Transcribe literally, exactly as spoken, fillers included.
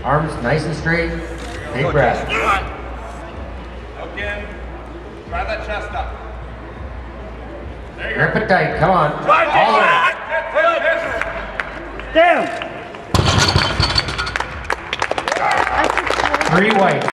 Arms nice and straight. Big breath. Again. Try that chest up. There you Grip go. it tight. Come on. All the way. Damn! Three white.